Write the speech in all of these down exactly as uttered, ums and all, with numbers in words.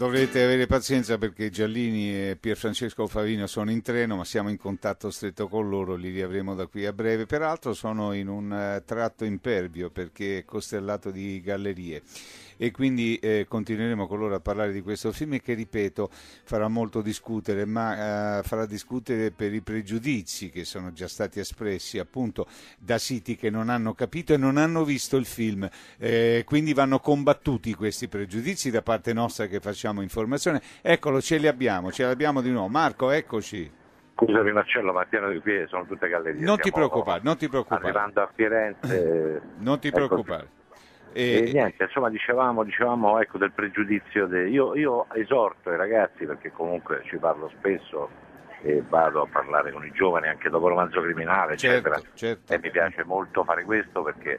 Dovrete avere pazienza perché Giallini e Pierfrancesco Favino sono in treno, ma siamo in contatto stretto con loro, li riavremo da qui a breve. Peraltro sono in un uh, tratto impervio perché è costellato di gallerie e quindi eh, continueremo con loro a parlare di questo film che, ripeto, farà molto discutere, ma uh, farà discutere per i pregiudizi che sono già stati espressi appunto da siti che non hanno capito e non hanno visto il film, eh, quindi vanno combattuti questi pregiudizi da parte nostra che facciamo informazione. Eccolo, ce li abbiamo, ce li abbiamo di nuovo. Marco, eccoci. Scusami Marcello, ma piano di qui sono tutte gallerie. Non ti preoccupare, non ti preoccupare. Arrivando a Firenze. Non ti preoccupare. Ecco. E, e niente, insomma dicevamo, dicevamo ecco del pregiudizio. De... Io, io esorto i ragazzi, perché comunque ci parlo spesso e vado a parlare con i giovani anche dopo Romanzo Criminale, certo, eccetera. Certo. E mi piace molto fare questo perché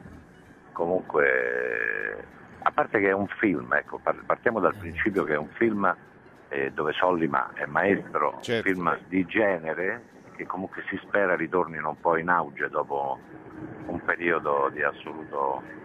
comunque, a parte che è un film, ecco, partiamo dal principio che è un film eh, dove Sollima è maestro, certo. Un film di genere che comunque si spera ritornino un po' in auge dopo un periodo di assoluto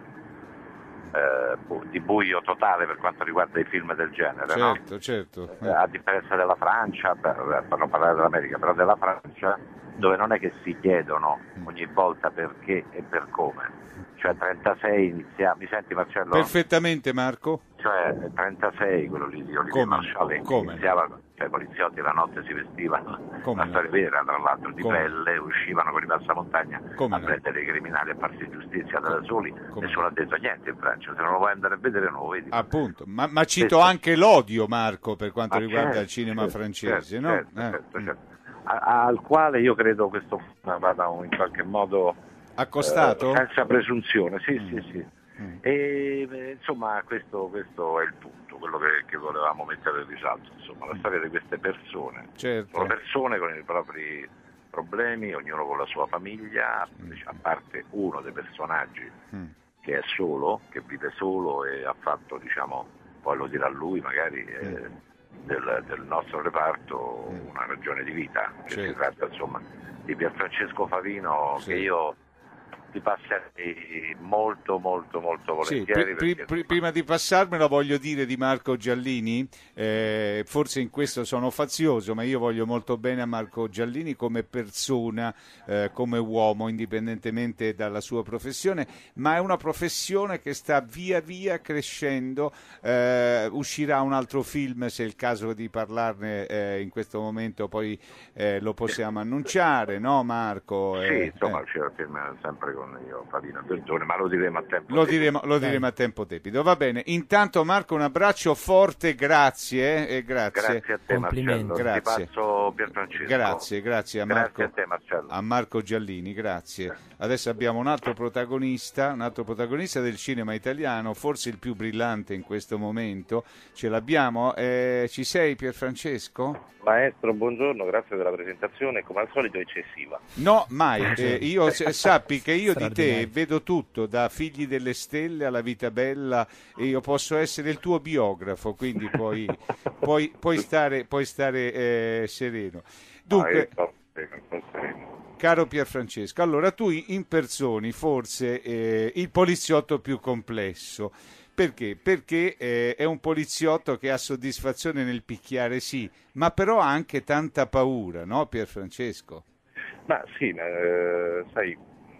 eh, di buio totale per quanto riguarda i film del genere, certo, no? certo. Eh, a differenza della Francia, per, per non parlare dell'America, però della Francia, dove non è che si chiedono ogni volta perché e per come. Cioè trentasei inizia, mi senti Marcello? Perfettamente Marco. Cioè trentasei, quello lì di Olivier Marchal, iniziava, cioè i poliziotti la notte si vestivano, come una storia vera tra l'altro, di come pelle, uscivano con i passamontagna come a prendere i criminali e farsi giustizia da soli, come nessuno ha detto niente in Francia, se non lo vuoi andare a vedere non lo vedi. Appunto, ma, ma cito Questo... anche l'odio, Marco, per quanto ma riguarda certo, il cinema certo, francese, certo, no? Certo, eh. certo, certo. A, al quale io credo questo vada in qualche modo accostato? Eh, senza presunzione, sì, mm. sì, sì. Mm. E eh, insomma questo, questo è il punto, quello che, che volevamo mettere in risalto, insomma, la storia di queste persone. Certo. Sono persone con i propri problemi, ognuno con la sua famiglia, mm. a parte uno dei personaggi mm. che è solo, che vive solo e ha fatto, diciamo, poi lo dirà lui magari, eh, mm. del, del nostro reparto mm. una ragione di vita, che certo. si tratta insomma di Pierfrancesco Favino, sì. che io ti passerei molto molto molto volentieri. Sì, pr- perché... pr- prima di passarmela voglio dire di Marco Giallini, eh, forse in questo sono fazioso, ma io voglio molto bene a Marco Giallini come persona, eh, come uomo, indipendentemente dalla sua professione, ma è una professione che sta via via crescendo, eh, uscirà un altro film, se è il caso di parlarne eh, in questo momento, poi eh, lo possiamo annunciare, no Marco? Sì, eh, insomma eh. c'era il film sempre con io, Favino Bertone, ma lo diremo a tempo lo tepido. diremo, lo diremo a tempo tepido, va bene. Intanto Marco un abbraccio forte, grazie eh, e grazie. Grazie a te Marcello, grazie. ti passo Pierfrancesco. Grazie, grazie a Marco, grazie a te Marcello. a Marco Giallini, grazie. Adesso abbiamo un altro protagonista, un altro protagonista del cinema italiano, forse il più brillante in questo momento, ce l'abbiamo, eh, ci sei Pierfrancesco? Maestro, buongiorno, grazie della presentazione, come al solito eccessiva. No, mai, eh, io sappi che io di te vedo tutto, da Figli delle Stelle alla Vita Bella, e io posso essere il tuo biografo, quindi puoi, puoi, puoi stare, puoi stare eh, sereno. Dunque, ah, sereno. Caro Pierfrancesco, allora tu impersoni forse eh, il poliziotto più complesso. Perché? Perché eh, è un poliziotto che ha soddisfazione nel picchiare, sì, ma però ha anche tanta paura, no Pierfrancesco? Ma sì, eh, sai,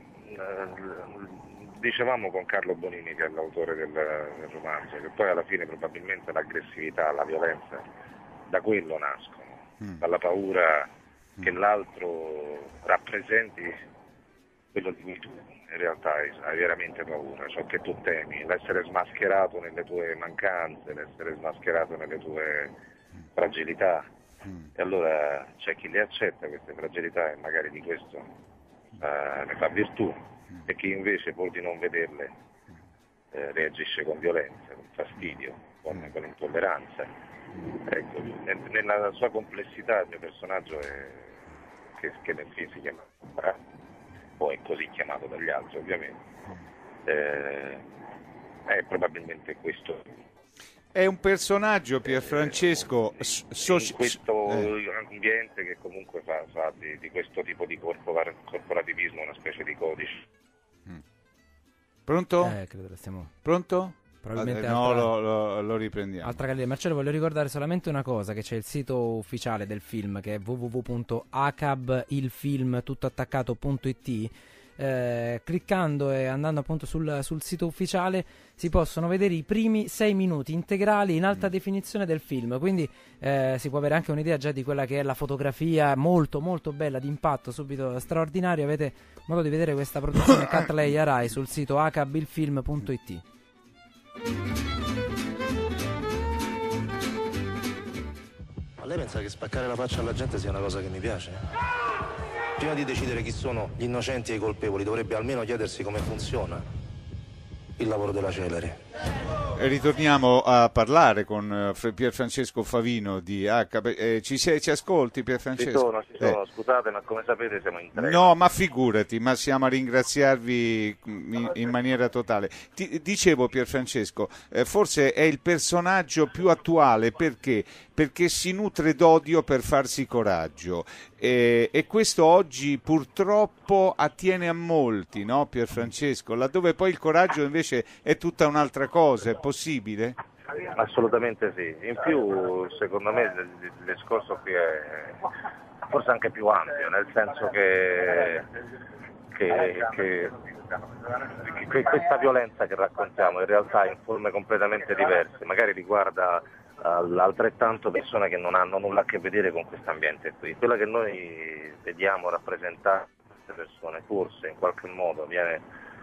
eh, dicevamo con Carlo Bonini, che è l'autore del, del romanzo, che poi alla fine probabilmente l'aggressività, la violenza, da quello nascono, mm. dalla paura mm. che l'altro rappresenti quello di cui tu in realtà hai, hai veramente paura, ciò che tu temi, l'essere smascherato nelle tue mancanze, l'essere smascherato nelle tue fragilità. Mm. E allora c'è chi le accetta queste fragilità e magari di questo uh, ne fa virtù, mm. e chi invece pur di non vederle eh, reagisce con violenza, con fastidio, con, mm. con intolleranza. Ecco, nella sua complessità il mio personaggio è, che, che nel film si chiama o è così chiamato dagli altri ovviamente, eh, è probabilmente questo. È un personaggio, Pierfrancesco, eh, soci- in questo eh. ambiente che comunque fa, fa di, di questo tipo di corpora- corporativismo una specie di codice. Mm. Pronto? Eh, credo che stiamo... Pronto? Probabilmente no, altra, lo, lo, lo riprendiamo. Altra galleria. Marcello, voglio ricordare solamente una cosa, che c'è il sito ufficiale del film, che è w w w punto acabilfilm tutto attaccato punto i t. Eh, cliccando e andando appunto sul, sul sito ufficiale si possono vedere i primi sei minuti integrali in alta definizione del film, quindi eh, si può avere anche un'idea già di quella che è la fotografia molto molto bella, d'impatto subito straordinario. Avete modo di vedere questa produzione Cattleya Rai sul sito acabilfilm punto i t. Ma lei pensa che spaccare la faccia alla gente sia una cosa che mi piace? Prima di decidere chi sono gli innocenti e i colpevoli, dovrebbe almeno chiedersi come funziona il lavoro della Celere. Ritorniamo a parlare con uh, Pierfrancesco Favino di H. Eh, ci, sei, ci ascolti, Pierfrancesco? Ci sono, ci sono, eh. scusate, ma come sapete siamo in tre. No, ma figurati, ma siamo a ringraziarvi in, in maniera totale. Ti, dicevo, Pierfrancesco, eh, forse è il personaggio più attuale, perché? Perché si nutre d'odio per farsi coraggio. E, e questo oggi purtroppo attiene a molti, no, Pierfrancesco? Laddove poi il coraggio invece è tutta un'altra cosa, è possibile? Assolutamente sì. In più, secondo me, il, il discorso qui è forse anche più ampio, nel senso che, che, che, che questa violenza che raccontiamo in realtà in forme completamente diverse, magari riguarda altrettanto persone che non hanno nulla a che vedere con questo ambiente qui. Quella che noi vediamo rappresentare queste persone forse in qualche modo viene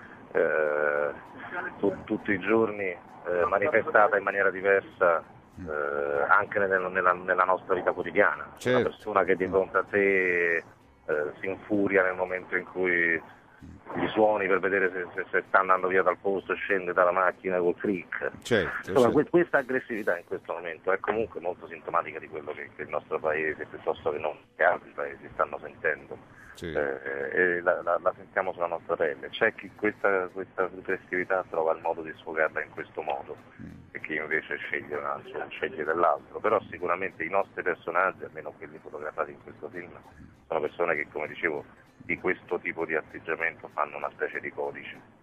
eh, tu, tutti i giorni eh, manifestata in maniera diversa eh, anche nella, nella, nella nostra vita quotidiana. Certo. Una persona che di fronte a te eh, si infuria nel momento in cui gli suoni per vedere se, se, se sta andando via dal posto, scende dalla macchina col click. Certo, Insomma, certo. questa aggressività in questo momento è comunque molto sintomatica di quello che, che il nostro paese, piuttosto che non che altri paesi, stanno sentendo. Sì. Eh, e la, la, la sentiamo sulla nostra pelle. C'è chi questa, questa aggressività trova il modo di sfogarla in questo modo mm. e chi invece sceglie un altro, sceglie dell'altro. Però sicuramente i nostri personaggi, almeno quelli fotografati in questo film, sono persone che, come dicevo, di questo tipo di atteggiamento fanno una specie di codice.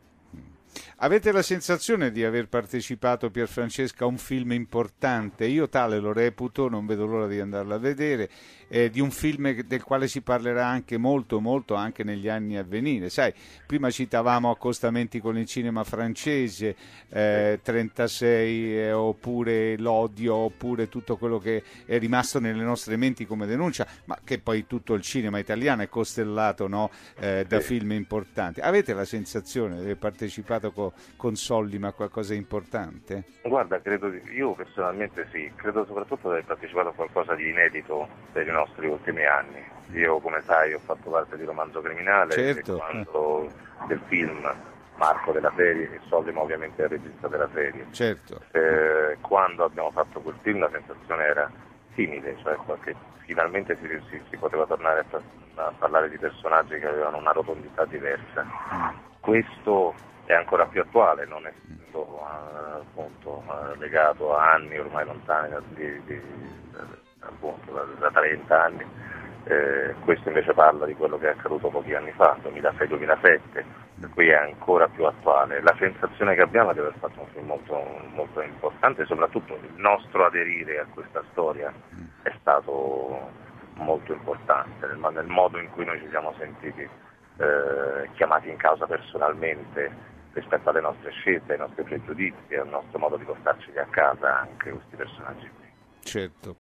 Avete la sensazione di aver partecipato, Pierfrancesco, a un film importante? Io tale lo reputo, non vedo l'ora di andarlo a vedere, eh, di un film del quale si parlerà anche molto, molto anche negli anni a venire. Sai, prima citavamo accostamenti con il cinema francese, eh, trentasei, eh, oppure l'odio, oppure tutto quello che è rimasto nelle nostre menti come denuncia, ma che poi tutto il cinema italiano è costellato, no, eh, da film importanti. Avete la sensazione di aver partecipato con con Sollima a qualcosa di importante? Guarda, credo di, io personalmente sì, credo soprattutto di aver partecipato a qualcosa di inedito per i nostri ultimi anni. Io, come sai, ho fatto parte di Romanzo Criminale, certo. E quando del film Marco della serie, e Sollima ovviamente è il regista della serie. Certo. Eh, quando abbiamo fatto quel film la sensazione era simile, cioè che finalmente si, si, si poteva tornare a, a parlare di personaggi che avevano una rotondità diversa. Mm. Questo è ancora più attuale, non essendo uh, appunto uh, legato a anni ormai lontani da, di, di, appunto, da, da trenta anni. Eh, questo invece parla di quello che è accaduto pochi anni fa, duemilasei duemilasette, per cui è ancora più attuale. La sensazione che abbiamo è di aver fatto un film molto, molto importante e soprattutto il nostro aderire a questa storia è stato molto importante, nel, nel modo in cui noi ci siamo sentiti eh, chiamati in causa personalmente rispetto alle nostre scelte, ai nostri pregiudizi, al nostro modo di portarci a casa anche questi personaggi qui. Certo.